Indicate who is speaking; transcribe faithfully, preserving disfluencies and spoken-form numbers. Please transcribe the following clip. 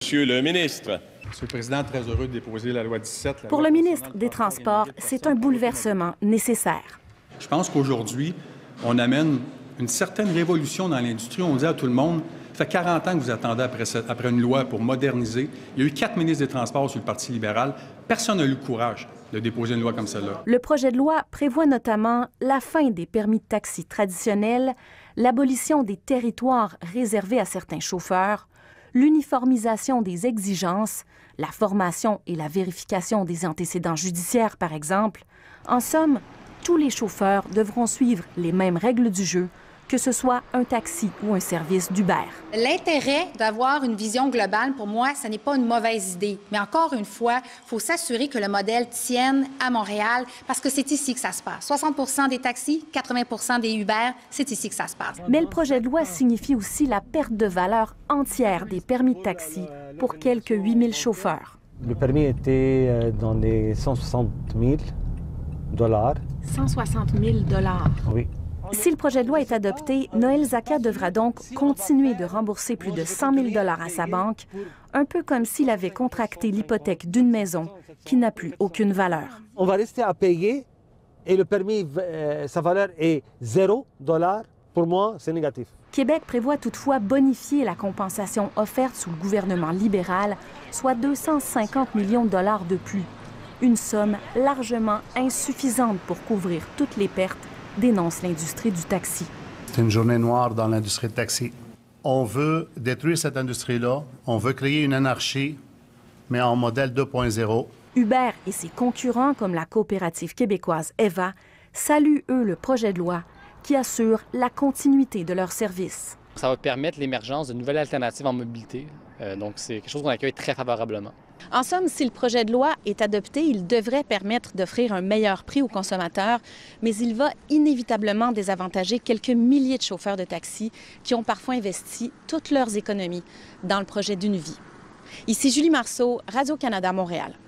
Speaker 1: Monsieur le ministre.
Speaker 2: Monsieur le Président, très heureux de déposer la loi dix-sept. La
Speaker 3: Pour
Speaker 2: loi
Speaker 3: le ministre des Transports, c'est un bouleversement nécessaire.
Speaker 2: Je pense qu'aujourd'hui, on amène une certaine révolution dans l'industrie. On dit à tout le monde, ça fait quarante ans que vous attendez après, cette, après une loi pour moderniser. Il y a eu quatre ministres des Transports sur le Parti libéral. Personne n'a eu le courage de déposer une loi comme celle-là.
Speaker 3: Le projet de loi prévoit notamment la fin des permis de taxi traditionnels, l'abolition des territoires réservés à certains chauffeurs, l'uniformisation des exigences, la formation et la vérification des antécédents judiciaires, par exemple. En somme, tous les chauffeurs devront suivre les mêmes règles du jeu, que ce soit un taxi ou un service d'Uber.
Speaker 4: L'intérêt d'avoir une vision globale, pour moi, ce n'est pas une mauvaise idée. Mais encore une fois, il faut s'assurer que le modèle tienne à Montréal, parce que c'est ici que ça se passe. soixante pour cent des taxis, quatre-vingts pour cent des Uber, c'est ici que ça se passe.
Speaker 3: Mais le projet de loi signifie aussi la perte de valeur entière des permis de taxi pour quelques huit mille chauffeurs.
Speaker 5: Le permis était dans les cent soixante mille dollars.
Speaker 3: cent soixante mille dollars.
Speaker 5: Oui.
Speaker 3: Si le projet de loi est adopté, Noël Zaka devra donc continuer de rembourser plus de cent mille dollars à sa banque, un peu comme s'il avait contracté l'hypothèque d'une maison qui n'a plus aucune valeur.
Speaker 5: On va rester à payer et le permis, euh, sa valeur est zéro dollar. Pour moi, c'est négatif.
Speaker 3: Québec prévoit toutefois bonifier la compensation offerte sous le gouvernement libéral, soit deux cent cinquante millions de dollars de plus. Une somme largement insuffisante pour couvrir toutes les pertes, dénonce l'industrie du taxi.
Speaker 6: C'est une journée noire dans l'industrie du taxi. On veut détruire cette industrie-là. On veut créer une anarchie, mais en modèle deux point zéro.
Speaker 3: Uber et ses concurrents, comme la coopérative québécoise Eva, saluent, eux, le projet de loi qui assure la continuité de leur service.
Speaker 7: Ça va permettre l'émergence de nouvelles alternatives en mobilité. Euh, donc, c'est quelque chose qu'on accueille très favorablement.
Speaker 8: En somme, si le projet de loi est adopté, il devrait permettre d'offrir un meilleur prix aux consommateurs, mais il va inévitablement désavantager quelques milliers de chauffeurs de taxi qui ont parfois investi toutes leurs économies dans le projet d'une vie. Ici Julie Marceau, Radio-Canada, Montréal.